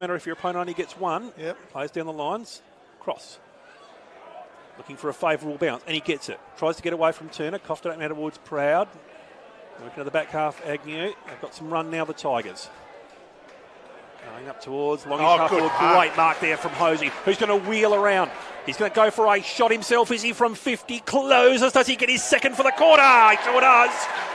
matter if your opponent only gets one. Yep. Plays down the lines. Cross. Looking for a favourable bounce, and he gets it. Tries to get away from Turner. Coughed it up and out towards Proud. Working at the back half, Agnew. They've got some run now, the Tigers. Going up towards Longy's half forward. Great mark there from Hosie, who's going to wheel around. He's going to go for a shot himself. Is he from 50? Closes. Does he get his second for the quarter? He sure does.